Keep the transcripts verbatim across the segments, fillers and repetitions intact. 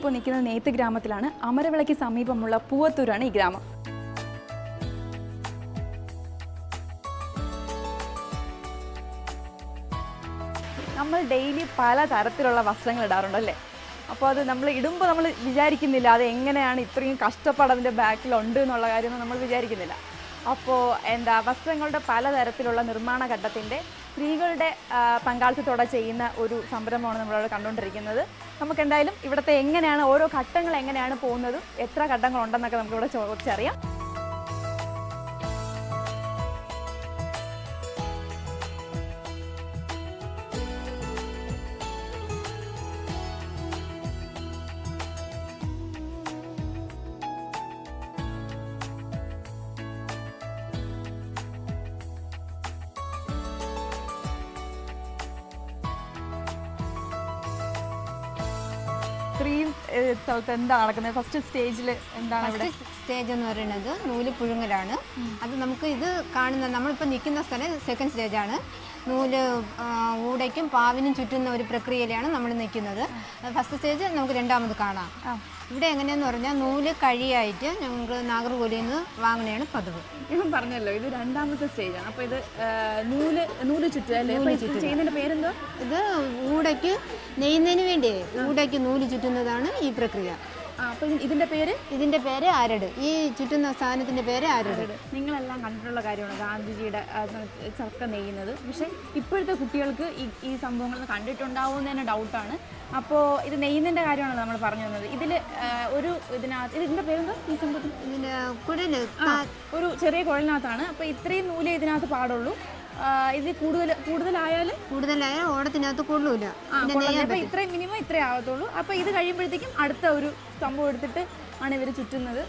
ഞാനിപ്പോൾ നിൽക്കുന്നത് നെയ്ത്ത് ഗ്രാമത്തിലാണ്. അമരവിളയ്ക്ക് സമീപമുള്ള പൂവത്തൂരാണ് ഈ ഗ്രാമം. നമ്മൾ ഡെയിലി പല തരത്തിലുള്ള വസ്ത്രങ്ങൾ ഇടാറുണ്ടല്ലേ. അപ്പോൾ അത് നമ്മൾ ഇടുമ്പോൾ നമ്മൾ വിചാരിക്കുന്നില്ല അത് എങ്ങനെയാണ് ഇത്രയും കഷ്ടപ്പാട് അതിൻ്റെ ബാക്കിലുണ്ട് എന്നുള്ള കാര്യമൊന്നും നമ്മൾ വിചാരിക്കുന്നില്ല. അപ്പോൾ എന്താ വസ്ത്രങ്ങളുടെ പലതരത്തിലുള്ള നിർമ്മാണ ഘട്ടത്തിൻ്റെ സ്ത്രീകളുടെ പങ്കാളിത്തത്തോടെ ചെയ്യുന്ന ഒരു സംരംഭമാണ് നമ്മളവിടെ കണ്ടുകൊണ്ടിരിക്കുന്നത്. നമുക്ക് എന്തായാലും ഇവിടുത്തെ എങ്ങനെയാണ് ഓരോ ഘട്ടങ്ങൾ എങ്ങനെയാണ് പോകുന്നതും എത്ര ഘട്ടങ്ങളുണ്ടെന്നൊക്കെ നമുക്കിവിടെ ചോദിച്ചറിയാം. ഇത്രയും സ്ഥലത്ത് എന്താണ് നടക്കുന്നത്? ഫസ്റ്റ് സ്റ്റേജിൽ എന്താണ് ഇവിടെ? സ്റ്റേജ് എന്ന് പറയുന്നത് നൂല് പുഴുങ്ങലാണ്. അത് നമുക്ക് ഇത് കാണുന്ന നമ്മളിപ്പോൾ നിൽക്കുന്ന സ്ഥലം സെക്കൻഡ് സ്റ്റേജാണ്. നൂല് ഊടയ്ക്കും പാവിനും ചുറ്റുന്ന ഒരു പ്രക്രിയയിലാണ് നമ്മൾ നിൽക്കുന്നത്. ഫസ്റ്റ് സ്റ്റേജ് നമുക്ക് രണ്ടാമത് കാണാം. ഇവിടെ എങ്ങനെയാന്ന് പറഞ്ഞാൽ നൂല് കഴിയായിട്ട് ഞങ്ങൾ നാഗർകോലിൽ നിന്ന് വാങ്ങണയാണ് പതിവ്. ഇപ്പം പറഞ്ഞല്ലോ ഇത് രണ്ടാമത്തെ സ്റ്റേജാണ്. അപ്പോൾ ഇത് നൂല് നൂല് ചുറ്റുക ചെയ്യുന്നതിൻ്റെ പേരെന്തോ? ഇത് ഊടയ്ക്ക് നെയ്യുന്നതിന് വേണ്ടി ഊടയ്ക്ക് നൂല് ചുറ്റുന്നതാണ് ഈ പ്രക്രിയ. അപ്പോൾ ഇതിൻ്റെ പേര് ഇതിൻ്റെ പേര് അരട്. ഈ ചുറ്റുന്ന സാധനത്തിൻ്റെ പേര് അരട്. നിങ്ങളെല്ലാം കണ്ടിട്ടുള്ള കാര്യമാണ് ഗാന്ധിജിയുടെ ചർക്ക നെയ്യുന്നത്. പക്ഷേ ഇപ്പോഴത്തെ കുട്ടികൾക്ക് ഈ ഈ സംഭവങ്ങളൊന്നും കണ്ടിട്ടുണ്ടാവുമെന്ന് തന്നെ ഡൗട്ടാണ്. അപ്പോൾ ഇത് നെയ്യുന്നതിൻ്റെ കാര്യമാണ് നമ്മൾ പറഞ്ഞു തന്നത്. ഇതിൽ ഒരു ഇതിനകത്ത് ഇതിൻ്റെ പേരെന്തോ ഈ സംഭവത്തിൽ? ഇതിൻ്റെ കുഴല് ഒരു ചെറിയ കുഴലിനകത്താണ്. അപ്പോൾ ഇത്രയും നൂലേ ഇതിനകത്ത് പാടുള്ളൂ. ഇത് കൂടുതൽ കൂടുതലായാൽ കൂടുതലായാൽ ഓടത്തിനകത്ത് കൊള്ളൂല. അപ്പോൾ ഇത്രയും മിനിമം ഇത്രേ ആവത്തുള്ളൂ. അപ്പോൾ ഇത് കഴിയുമ്പോഴത്തേക്കും അടുത്ത ഒരു സംഭവം എടുത്തിട്ട് ആണ് ഇവർ ചുറ്റുന്നത്.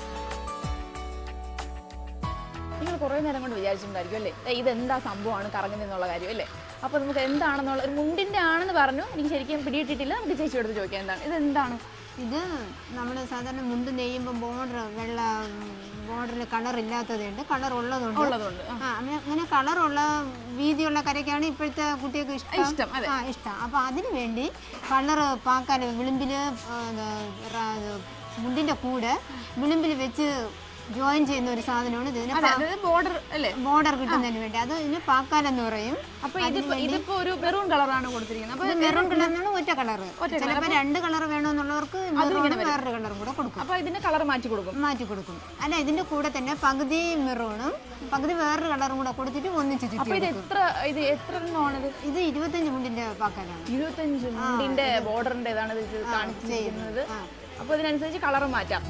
നിങ്ങൾ കുറേ നേരം കൊണ്ട് വിചാരിച്ചിട്ടുണ്ടായിരിക്കും അല്ലേ ഇതെന്താ സംഭവമാണ് കറങ്ങുന്നതെന്നുള്ള കാര്യം അല്ലേ. അപ്പോൾ നമുക്ക് എന്താണെന്നുള്ള ഒരു മുണ്ടിൻ്റെ ആണെന്ന് പറഞ്ഞു. എനിക്ക് ശരിക്കും പിടിയിട്ടിട്ടില്ല. നമുക്ക് ചേച്ചി എടുത്ത് ചോദിക്കാം എന്താണ് ഇതെന്താണ്? ഇത് നമ്മൾ സാധാരണ മുണ്ട് നെയ്യുമ്പോൾ ബോർഡർ വെള്ള ബോർഡറിൽ കളർ ഇല്ലാത്തതുണ്ട്, കളർ ഉള്ളതുണ്ട്. ഉള്ളതുണ്ട് ആ അങ്ങനെ കളറുള്ള വീതിയുള്ള കരയ്ക്കാണ് ഇപ്പോഴത്തെ കുട്ടികൾക്ക് ഇഷ്ടം ഇഷ്ടം ആ ഇഷ്ടം. അപ്പോൾ അതിന് വേണ്ടി കളർ പാക്കാൻ വിളിമ്പിൽ മുണ്ടിൻ്റെ കൂടെ വിളിമ്പിൽ വെച്ച് ജോയിൻ ചെയ്യുന്ന ഒരു സാധനമാണ് ഇതിന് ബോർഡർ അല്ലേ, ബോർഡർ കിട്ടുന്നതിന് വേണ്ടി. അത് ഇതിന് പാക്കാലെന്ന് പറയും. അപ്പോൾ ഇതിപ്പോ ഒരു മെറൂൺ കളറാണ് കൊടുത്തിരിക്കുന്നത്. അപ്പോൾ മെറൂൺ കളറിനാണ് ഒറ്റ കളർ. ചിലപ്പോൾ രണ്ട് കളർ വേണമെന്നുള്ളവർക്ക് വേറൊരു കളറും കൂടെ കൊടുക്കും. അപ്പോൾ ഇതിന്റെ കളർ മാറ്റി കൊടുക്കും മാറ്റി കൊടുക്കും അല്ല ഇതിന്റെ കൂടെ തന്നെ പകുതി മെറൂണും പകുതി വേറൊരു കളറും കൂടെ കൊടുത്തിട്ട് ഒന്നിച്ച് ചുറ്റും. ഇത് എത്ര ഇത് എത്ര എണ്ണമാണിത്? ഇത് ഇരുപത്തഞ്ച് മുണ്ടിന്റെ പാക്കാലാണ്. ഇരുപത്തഞ്ച് മുണ്ടിന്റെ ബോർഡറിന്റെ ഇതാണ് ഇത് കാണിച്ചിരിക്കുന്നത്. അപ്പോൾ ഇതിനനുസരിച്ച് കളർ മാറ്റാം.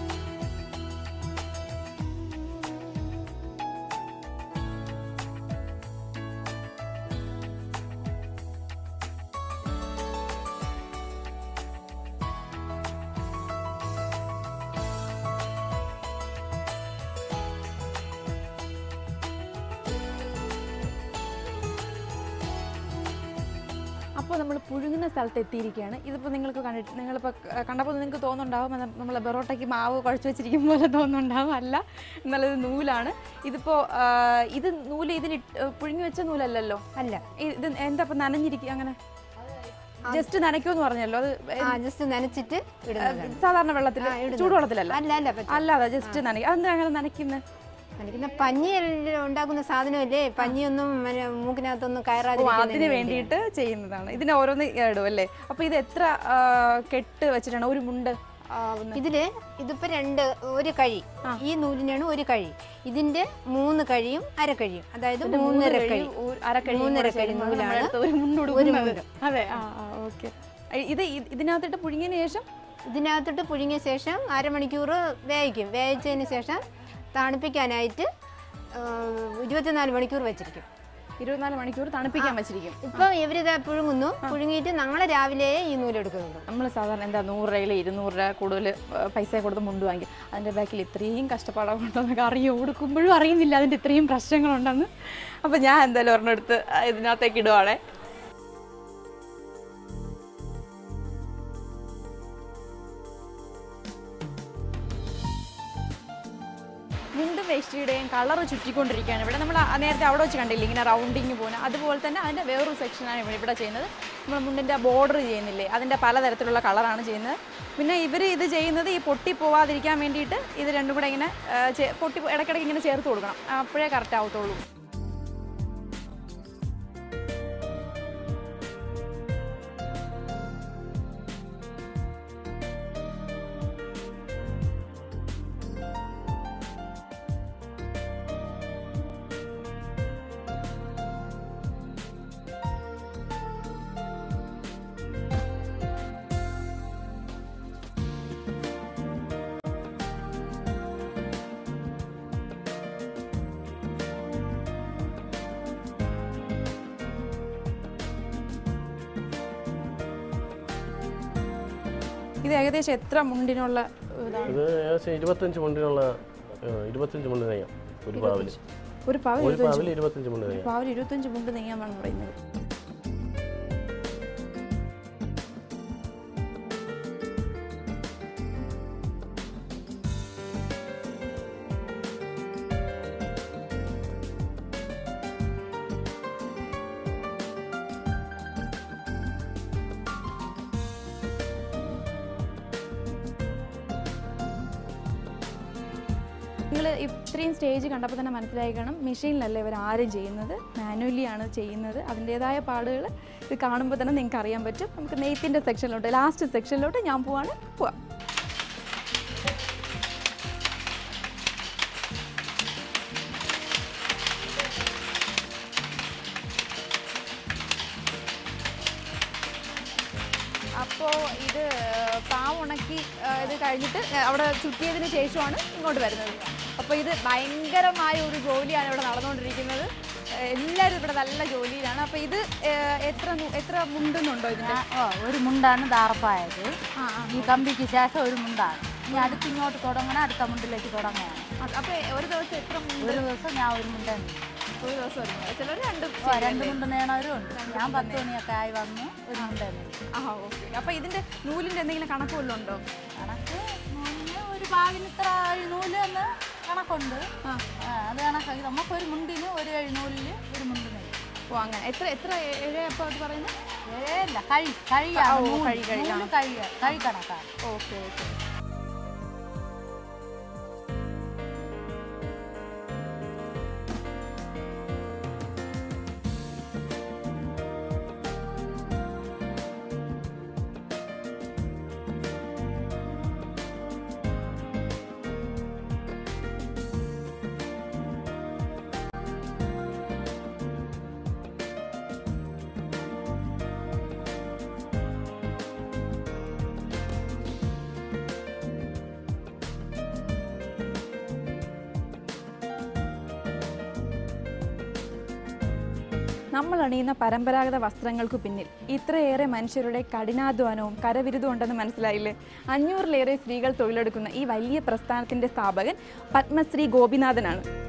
അപ്പോൾ നമ്മൾ പുഴുങ്ങുന്ന സ്ഥലത്ത് എത്തിയിരിക്കുകയാണ്. ഇതിപ്പോൾ നിങ്ങൾക്ക് കണ്ടിട്ട് നിങ്ങളിപ്പോൾ കണ്ടപ്പോൾ നിങ്ങൾക്ക് തോന്നുന്നുണ്ടാവും നമ്മൾ ബെറോട്ടയ്ക്ക് മാവ് കുഴച്ച് വെച്ചിരിക്കും പോലെ തോന്നുന്നുണ്ടാവും. അല്ല, എന്നുള്ളത് നൂലാണ്. ഇതിപ്പോൾ ഇത് നൂല് ഇതിന് പുഴുങ്ങി വെച്ച നൂലല്ലല്ലോ. അല്ല, ഇത് എന്താ ഇപ്പം നനഞ്ഞിരിക്കുക? അങ്ങനെ ജസ്റ്റ് നനയ്ക്കുമെന്ന് പറഞ്ഞല്ലോ. അത് ജസ്റ്റ് നനച്ചിട്ട് സാധാരണ വെള്ളത്തിൽ ചൂടുവെള്ളത്തിലല്ല അല്ല അല്ലാതെ ജസ്റ്റ് നനയ്ക്കുക. അതെന്താ അങ്ങനെ നനയ്ക്കുന്നത്? നനയ്ക്കുന്ന പഞ്ഞി ഉണ്ടാക്കുന്ന സാധനമല്ലേ, പഞ്ഞിയൊന്നും മൂക്കിനകത്തൊന്നും കയറാതെ അതിന് വേണ്ടിയിട്ട് ചെയ്യുന്നതാണ്. ഇതിന് ഓരോന്ന് ഇടും അല്ലേ. അപ്പോൾ ഇത് എത്ര കെട്ട് വെച്ചിട്ടാണ് ഒരു മുണ്ട്? ഇതില് ഇതിപ്പോ രണ്ട് ഒരു കഴി, ഈ നൂലിനാണ് ഒരു കഴി. ഇതിന്റെ മൂന്ന് കഴിയും അരക്കഴിയും, അതായത് മൂന്നര കഴി മൂന്നര കഴി നൂലാണ് ഒരു മുണ്ട്. അതെ, ഓക്കെ. ഇത് ഇതിനകത്തിട്ട് പുഴുങ്ങിയതിന് ശേഷം ഇതിനകത്തിട്ട് പുഴുങ്ങിയ ശേഷം അരമണിക്കൂർ വേവിക്കും. വേവിച്ചതിന് ശേഷം തണുപ്പിക്കാനായിട്ട് ഇരുപത്തിനാല് മണിക്കൂർ വെച്ചിരിക്കും. ഇരുപത്തിനാല് മണിക്കൂർ തണുപ്പിക്കാൻ വെച്ചിരിക്കും. ഇപ്പൊ ഇവരിത് പുഴുങ്ങുന്നു. പുഴുങ്ങിയിട്ട് നാളെ രാവിലെ ഈ നൂലെടുക്കുന്നുണ്ട്. നമ്മൾ സാധാരണ എന്താ നൂറ് രൂപയിൽ ഇരുന്നൂറ് രൂപ കൂടുതൽ പൈസ കൊടുത്ത് മുണ്ട് വാങ്ങി. അതിൻ്റെ ബാക്കിൽ ഇത്രയും കഷ്ടപ്പാടൊക്കെ ഉണ്ടെന്നൊക്കെ അറിയോ കൊടുക്കുമ്പോഴും അറിയുന്നില്ല അതിൻ്റെ ഇത്രയും പ്രശ്നങ്ങളുണ്ടെന്ന്. അപ്പോൾ ഞാൻ എന്തായാലും ഒരെണ്ണം എടുത്ത് ഇതിനകത്തേക്ക് ഇടുവാണേ. മുണ്ടും വേസ്റ്റ് tapestryയുടെയും കളർ ചുറ്റിക്കൊണ്ടിരിക്കുകയാണ് ഇവിടെ. നമ്മൾ നേരത്തെ അവിടെ വെച്ച് കണ്ടില്ലേ ഇങ്ങനെ റൗണ്ടിങ് പോകുന്നത്, അതുപോലെ തന്നെ അതിൻ്റെ വേറൊരു സെക്ഷനാണ് ഇവിടെ ഇവിടെ ചെയ്യുന്നത്. നമ്മൾ മുണ്ടിൻ്റെ ബോർഡർ ചെയ്യുന്നില്ലേ, അതിൻ്റെ പലതരത്തിലുള്ള കളറാണ് ചെയ്യുന്നത്. പിന്നെ ഇവർ ഇത് ചെയ്യുന്നത് ഈ പൊട്ടി പോവാതിരിക്കാൻ വേണ്ടിയിട്ട് ഇത് രണ്ടും കൂടെ ഇങ്ങനെ പൊട്ടി ഇടയ്ക്കിടയ്ക്ക് ഇങ്ങനെ ചേർത്ത് കൊടുക്കണം, അപ്പോഴേ കറക്റ്റ് ആവത്തുള്ളൂ. ഇത് ഏകദേശം എത്ര മുണ്ടിനുള്ള ഇതാണ്? ഇത് ഏകദേശം ഇരുപത്തഞ്ച് മുണ്ടിനുള്ള ഇരുപത്തഞ്ച് മുണ്ട് നെയ്യാം ഒരു പാവിൽ. ഒരു പാവിൽ ഇരുപത്തഞ്ച് മുണ്ട് നെയ്യാം. പാവിൽ ഇരുപത്തഞ്ച് മുണ്ട് നെയ്യാമാണ് പറയുന്നത്. നിങ്ങൾ ഇത്രയും സ്റ്റേജ് കണ്ടപ്പോൾ തന്നെ മനസ്സിലായി കാണും, മെഷീനിലല്ല ഇവർ ആരും ചെയ്യുന്നത്, മാനുവലി ആണ് ചെയ്യുന്നത്. അതിൻ്റേതായ പാടുകൾ ഇത് കാണുമ്പോൾ തന്നെ നിങ്ങൾക്ക് അറിയാൻ പറ്റും. നമുക്ക് നെയ്ത്തിൻ്റെ സെക്ഷനിലോട്ട്, ലാസ്റ്റ് സെക്ഷനിലോട്ട് ഞാൻ പോവാണ്. പോവാം. അപ്പോൾ ഇത് പാവ് ഉണക്കി ഇത് കഴിഞ്ഞിട്ട് അവിടെ ചുറ്റിയതിന് ശേഷമാണ് ഇങ്ങോട്ട് വരുന്നത്. അപ്പോൾ ഇത് ഭയങ്കരമായ ഒരു ജോലിയാണ് ഇവിടെ നടന്നുകൊണ്ടിരിക്കുന്നത്. എല്ലാവരും ഇവിടെ നല്ല ജോലിയിലാണ്. അപ്പോൾ ഇത് എത്ര എത്ര മുണ്ടെന്നുണ്ടോ ഇതിന്? ഓ ഒരു മുണ്ടാണ് ദാർപ്പായത്. ഈ കമ്പിക്ക് ശേഷം ഒരു മുണ്ടാണ്. ഇനി അടുത്ത് ഇങ്ങോട്ട് തുടങ്ങണം, അടുത്ത മുണ്ടിലേക്ക് തുടങ്ങുകയാണ്. അപ്പോൾ ഒരു ദിവസം എത്ര മുണ്ട്? ഒരു ദിവസം ഞാൻ ഒരു മുണ്ടാണ്, ഒരു ദിവസം ഒരു മുണ്ട്, ചിലർ രണ്ട് രണ്ട് മുണ്ട് നേണവരും ഉണ്ട്. ഞാൻ പത്ത് മണിയൊക്കെ ആയി വന്ന് ഒരു മുണ്ടാണ്. ആ ഓക്കെ. അപ്പോൾ ഇതിൻ്റെ നൂലിൻ്റെ എന്തെങ്കിലും കണക്ക് വല്ലതും ഉണ്ടോ? കണക്ക് നൂലിന് ഒരു പാവിന് ഇത്ര നൂല് എന്ന് കണക്കുണ്ട്. അത് കണക്കാക്കി നമുക്ക് ഒരു മുണ്ടിന് ഒരു എഴുന്നൂലിന് ഒരു മുണ്ട് നെയ്യും. ഓ അങ്ങനെ. എത്ര എത്ര എഴയപ്പോൾ അത് പറയുന്നത്? ഏഴല്ല, കഴി കഴിയാണ്, കഴി കഴി കഴി കഴി കണക്കാണ്. Okay okay. നമ്മൾ അണിയുന്ന പരമ്പരാഗത വസ്ത്രങ്ങൾക്ക് പിന്നിൽ ഇത്രയേറെ മനുഷ്യരുടെ കഠിനാധ്വാനവും കരവിരുതും ഉണ്ടെന്ന് മനസ്സിലായില്ലേ? അഞ്ഞൂറിലേറെ സ്ത്രീകൾ തൊഴിലെടുക്കുന്ന ഈ വലിയ പ്രസ്ഥാനത്തിൻ്റെ സ്ഥാപകൻ പത്മശ്രീ ഗോപിനാഥനാണ്.